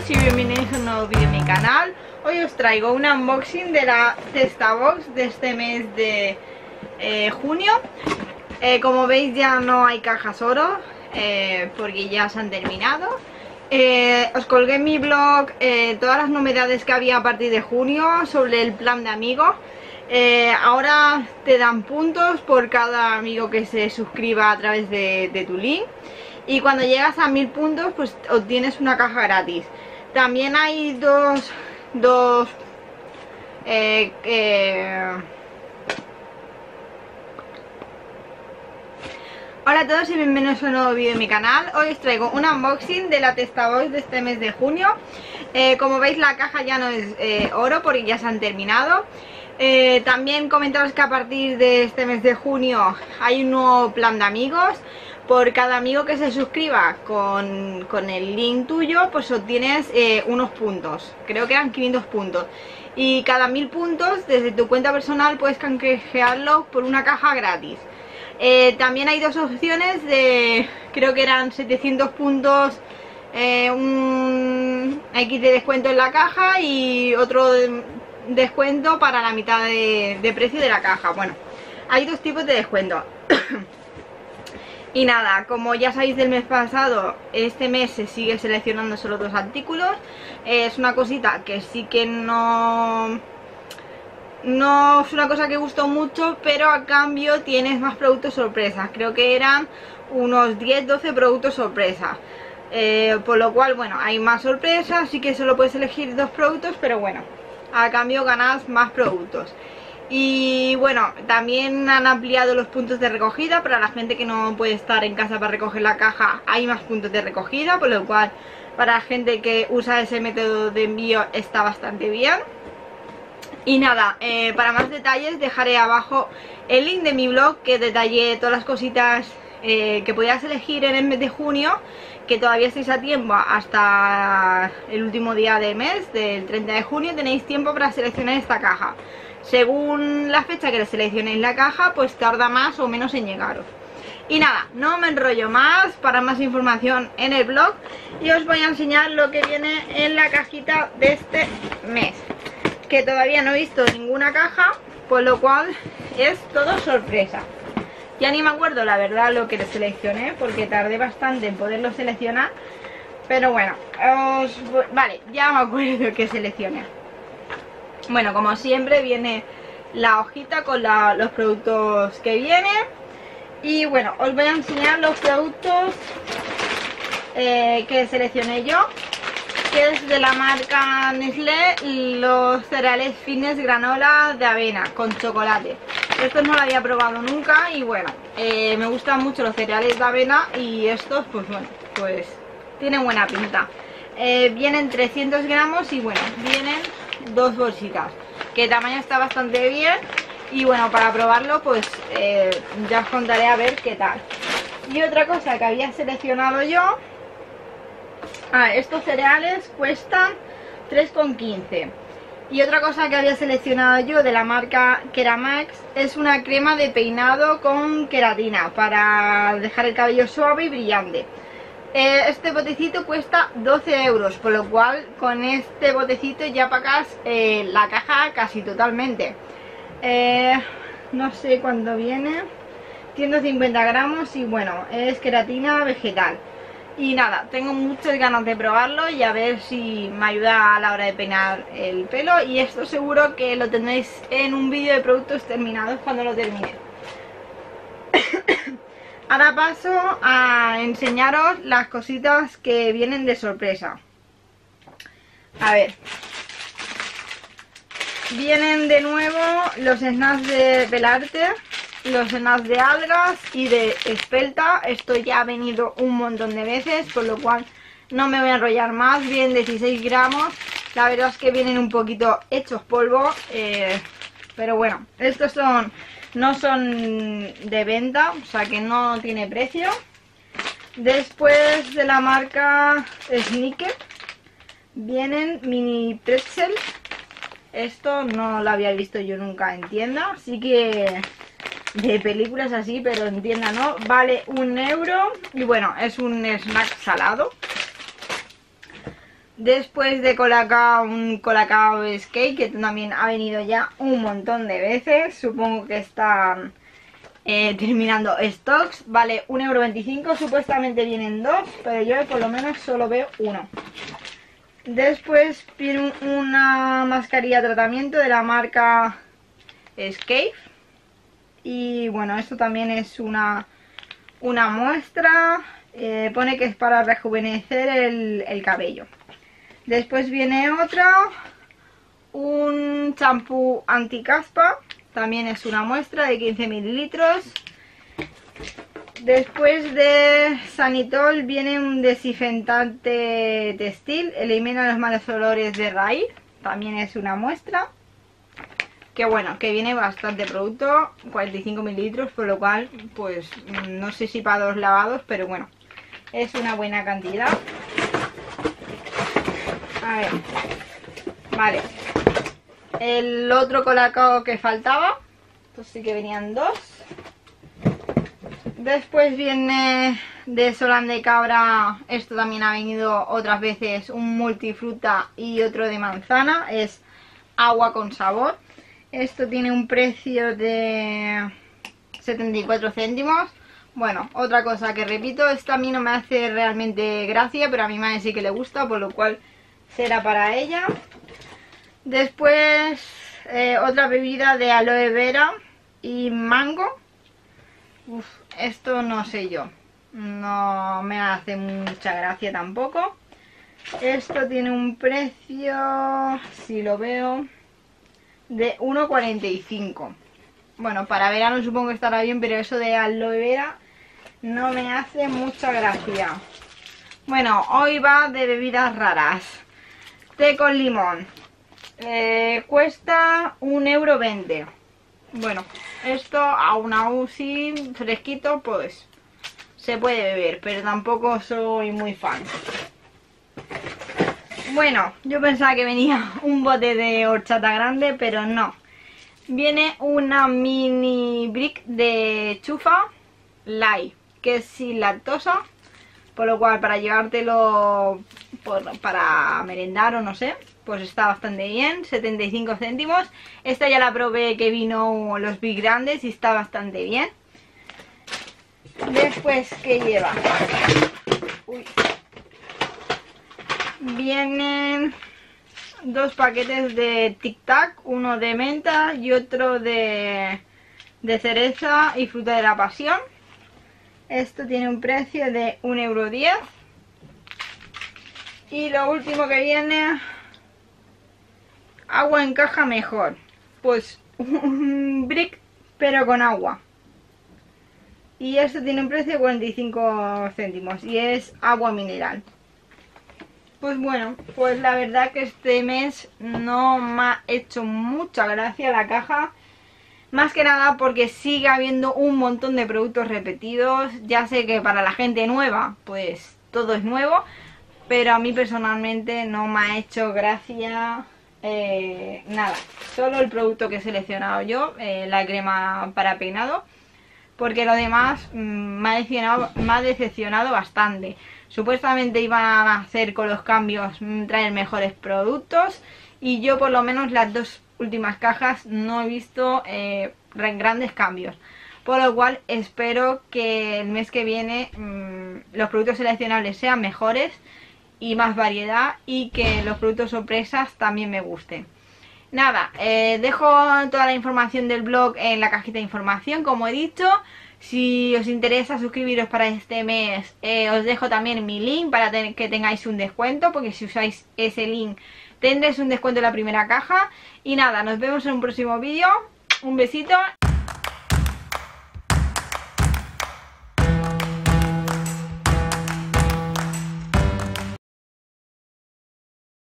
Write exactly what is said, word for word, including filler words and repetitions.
todos y bienvenidos a un nuevo vídeo en mi canal. Hoy os traigo un unboxing de la Testabox de este mes de eh, junio. eh, Como veis ya no hay cajas oro eh, porque ya se han terminado. eh, Os colgué en mi blog eh, todas las novedades que había a partir de junio sobre el plan de amigos. Eh, ahora te dan puntos por cada amigo que se suscriba a través de, de tu link. Y cuando llegas a mil puntos pues obtienes una caja gratis. También hay dos, dos eh, eh... Hola a todos y bienvenidos a un nuevo vídeo de mi canal. Hoy os traigo un unboxing de la Testabox de este mes de junio. eh, Como veis la caja ya no es eh, oro porque ya se han terminado. Eh, también comentaros que a partir de este mes de junio hay un nuevo plan de amigos. Por cada amigo que se suscriba con, con el link tuyo, pues obtienes eh, unos puntos. Creo que eran quinientos puntos. Y cada mil puntos desde tu cuenta personal puedes canjearlo por una caja gratis. eh, También hay dos opciones de, creo que eran setecientos puntos, eh, un X de descuento en la caja y otro de, descuento para la mitad de, de precio de la caja. Bueno, hay dos tipos de descuento. Y nada, como ya sabéis del mes pasado, este mes se sigue seleccionando solo dos artículos. eh, Es una cosita que sí que no... No es una cosa que gustó mucho, pero a cambio tienes más productos sorpresas. Creo que eran unos diez doce productos sorpresas. Eh, por lo cual, bueno, hay más sorpresas, así que solo puedes elegir dos productos, pero bueno, a cambio ganas más productos. Y bueno, también han ampliado los puntos de recogida. Para la gente que no puede estar en casa para recoger la caja, hay más puntos de recogida, por lo cual para la gente que usa ese método de envío está bastante bien. Y nada, eh, para más detalles dejaré abajo el link de mi blog, que detallé todas las cositas eh, que podías elegir en el mes de junio, que todavía estáis a tiempo hasta el último día del mes, del treinta de junio, tenéis tiempo para seleccionar esta caja. Según la fecha que le seleccionéis la caja, pues tarda más o menos en llegaros. Y nada, no me enrollo más. Para más información en el blog. Y os voy a enseñar lo que viene en la cajita de este mes, que todavía no he visto ninguna caja, por lo cual es todo sorpresa. Ya ni me acuerdo la verdad lo que le seleccioné, porque tardé bastante en poderlo seleccionar. Pero bueno, os... vale, ya me acuerdo que seleccioné. Bueno, como siempre viene la hojita con la, los productos que vienen. Y bueno, os voy a enseñar los productos eh, que seleccioné yo, que es de la marca Nestlé, los cereales fitness granola de avena con chocolate. Estos no lo había probado nunca y bueno, eh, me gustan mucho los cereales de avena y estos pues bueno, pues tienen buena pinta. eh, Vienen trescientos gramos y bueno, vienen dos bolsitas, que el tamaño está bastante bien. Y bueno, para probarlo pues eh, ya os contaré a ver qué tal. Y otra cosa que había seleccionado yo, ah, estos cereales cuestan tres con quince. Y otra cosa que había seleccionado yo de la marca Keramax es una crema de peinado con queratina para dejar el cabello suave y brillante. Este botecito cuesta doce euros, por lo cual con este botecito ya pagas eh, la caja casi totalmente. eh, No sé cuánto viene, ciento cincuenta gramos y bueno, es queratina vegetal. Y nada, tengo muchas ganas de probarlo y a ver si me ayuda a la hora de peinar el pelo. Y esto seguro que lo tendréis en un vídeo de productos terminados cuando lo termine. Ahora paso a enseñaros las cositas que vienen de sorpresa. A ver. Vienen de nuevo los snacks de Belarte, los snacks de algas y de espelta. Esto ya ha venido un montón de veces, por lo cual no me voy a enrollar más. Vienen dieciséis gramos. La verdad es que vienen un poquito hechos polvo, eh, pero bueno, estos son... no son de venta, o sea que no tiene precio. Después de la marca Snickers vienen mini pretzel. Esto no lo había visto yo nunca en tienda, así que de películas así, pero en tienda no. Vale un euro y bueno, es un snack salado. Después de Colacao, un Colacao Skate que también ha venido ya un montón de veces. Supongo que están eh, terminando stocks. Vale un euro veinticinco, supuestamente vienen dos, pero yo por lo menos solo veo uno. Después viene una mascarilla de tratamiento de la marca Escape. Y bueno, esto también es una, una muestra. Eh, pone que es para rejuvenecer el, el cabello. Después viene otra, un champú anticaspa, también es una muestra de quince mililitros. Después de Sanitol viene un desinfectante textil, elimina los malos olores de raíz, también es una muestra. Que bueno, que viene bastante producto, cuarenta y cinco mililitros, por lo cual, pues no sé si para dos lavados, pero bueno, es una buena cantidad. A ver, vale, el otro Colacao que faltaba, pues sí que venían dos. Después viene de Solán de Cabra, esto también ha venido otras veces, un multifruta y otro de manzana, es agua con sabor. Esto tiene un precio de setenta y cuatro céntimos. Bueno, otra cosa que repito, esto a mí no me hace realmente gracia, pero a mi madre sí que le gusta, por lo cual será para ella. Después eh, otra bebida de aloe vera y mango. Uf, esto no sé yo, no me hace mucha gracia tampoco. Esto tiene un precio, si lo veo, de uno cuarenta y cinco. Bueno, para verano supongo que estará bien, pero eso de aloe vera no me hace mucha gracia. Bueno, hoy va de bebidas raras. Té con limón, eh, cuesta un euro veinte. Bueno, esto aún así fresquito pues se puede beber, pero tampoco soy muy fan. Bueno, yo pensaba que venía un bote de horchata grande, pero no. Viene una mini brick de chufa light, que es sin lactosa, por lo cual para llevártelo por, para merendar o no sé, pues está bastante bien, setenta y cinco céntimos. Esta ya la probé, que vino los big grandes y está bastante bien. Después, ¿qué lleva? Uy. Vienen dos paquetes de Tic Tac, uno de menta y otro de, de cereza y fruta de la pasión. Esto tiene un precio de un euro diez. Y lo último que viene, agua en caja mejor. Pues un brick pero con agua. Y esto tiene un precio de cuarenta y cinco céntimos y es agua mineral. Pues bueno, pues la verdad que este mes no me ha hecho mucha gracia la caja. Más que nada porque sigue habiendo un montón de productos repetidos. Ya sé que para la gente nueva pues todo es nuevo, pero a mí personalmente no me ha hecho gracia eh, nada. Solo el producto que he seleccionado yo, eh, la crema para peinado, porque lo demás mmm, me, ha decepcionado, me ha decepcionado bastante. Supuestamente iban a hacer con los cambios, mmm, traer mejores productos, y yo por lo menos las dos últimas cajas no he visto eh, grandes cambios. Por lo cual espero que el mes que viene mmm, los productos seleccionables sean mejores y más variedad, y que los productos sorpresas también me gusten. Nada, eh, dejo toda la información del blog en la cajita de información, como he dicho. Si os interesa suscribiros para este mes, eh, os dejo también mi link para que tengáis un descuento, porque si usáis ese link tendréis un descuento en la primera caja. Y nada, nos vemos en un próximo vídeo. Un besito.